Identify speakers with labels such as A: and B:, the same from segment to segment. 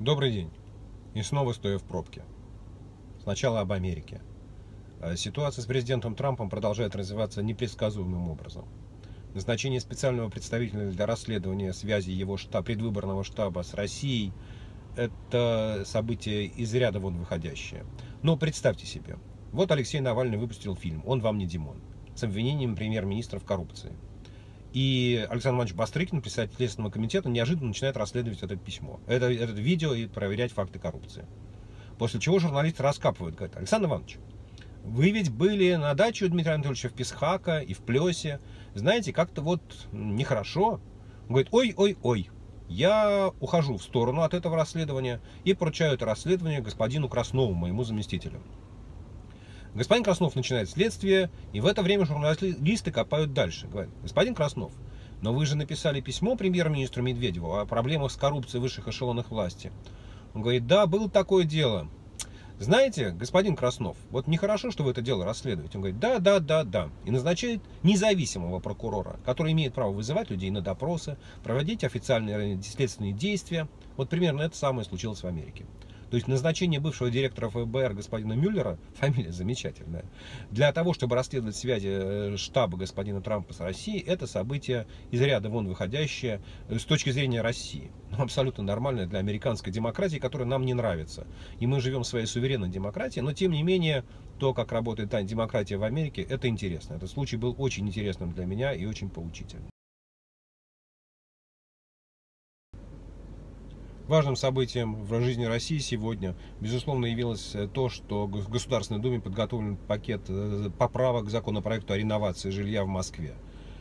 A: Добрый день. И снова стою в пробке. Сначала об Америке. Ситуация с президентом Трампом продолжает развиваться непредсказуемым образом. Назначение специального представителя для расследования связи его предвыборного штаба с Россией – это событие из ряда вон выходящее. Но представьте себе, вот Алексей Навальный выпустил фильм «Он вам не Димон» с обвинением премьер-министра в коррупции. И Александр Иванович Бастрыкин, председатель Следственного комитета, неожиданно начинает расследовать это письмо, это видео и проверять факты коррупции. После чего журналисты раскапывают, говорят: Александр Иванович, вы ведь были на даче у Дмитрия Анатольевича в Песхака и в Плесе. Знаете, как-то вот нехорошо. Он говорит: ой, я ухожу в сторону от этого расследования и поручаю это расследование господину Краснову, моему заместителю. Господин Краснов начинает следствие, и в это время журналисты копают дальше. Говорят: господин Краснов, но вы же написали письмо премьер-министру Медведеву о проблемах с коррупцией в высших эшелонах власти. Он говорит: да, было такое дело. Знаете, господин Краснов, вот нехорошо, что вы это дело расследуете. Он говорит: да. И назначает независимого прокурора, который имеет право вызывать людей на допросы, проводить официальные следственные действия. Вот примерно это самое случилось в Америке. То есть назначение бывшего директора ФБР господина Мюллера, фамилия замечательная, для того, чтобы расследовать связи штаба господина Трампа с Россией, это событие из ряда вон выходящее с точки зрения России. Абсолютно нормальное для американской демократии, которая нам не нравится. И мы живем в своей суверенной демократии, но тем не менее, то, как работает демократия в Америке, это интересно. Этот случай был очень интересным для меня и очень поучительным. Важным событием в жизни России сегодня, безусловно, явилось то, что в Государственной Думе подготовлен пакет поправок к законопроекту о реновации жилья в Москве.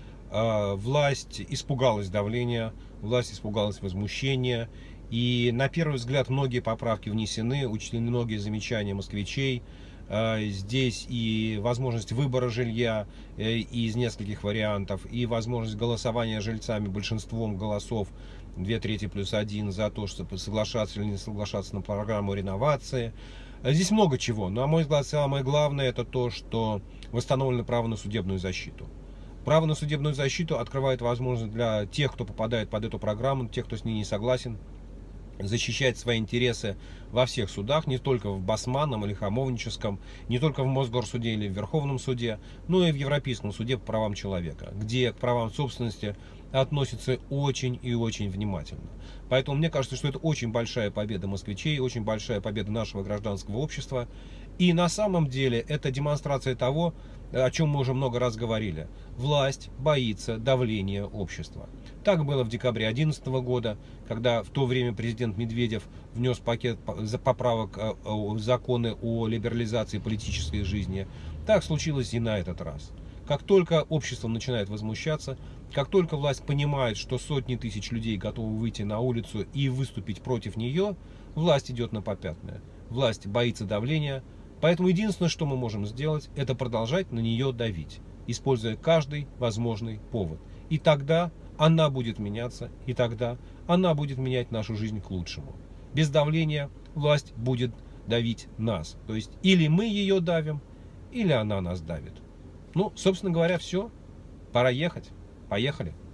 A: Власть испугалась давления, власть испугалась возмущения. И на первый взгляд многие поправки внесены, учтены многие замечания москвичей. Здесь и возможность выбора жилья из нескольких вариантов, и возможность голосования жильцами большинством голосов 2/3+1 за то, чтобы соглашаться или не соглашаться на программу реновации. Здесь много чего, но, на мой взгляд, самое главное — это то, что восстановлено право на судебную защиту. Право на судебную защиту открывает возможность для тех, кто попадает под эту программу, тех, кто с ней не согласен, защищать свои интересы во всех судах, не только в Басманном или Хамовническом, не только в Мосгорсуде или в Верховном суде, но и в Европейском суде по правам человека, где к правам собственности относятся очень и очень внимательно. Поэтому мне кажется, что это очень большая победа москвичей, очень большая победа нашего гражданского общества. И на самом деле это демонстрация того, о чем мы уже много раз говорили. Власть боится давления общества. Так было в декабре 2011 года, когда в то время президент Медведев внес пакет поправок в законы о либерализации политической жизни. Так случилось и на этот раз. Как только общество начинает возмущаться, как только власть понимает, что сотни тысяч людей готовы выйти на улицу и выступить против нее, власть идет на попятное. Власть боится давления, поэтому единственное, что мы можем сделать, это продолжать на нее давить, используя каждый возможный повод. И тогда она будет меняться, и тогда она будет менять нашу жизнь к лучшему. Без давления власть будет давить нас. То есть или мы ее давим, или она нас давит. Ну, собственно говоря, все. Пора ехать. Поехали.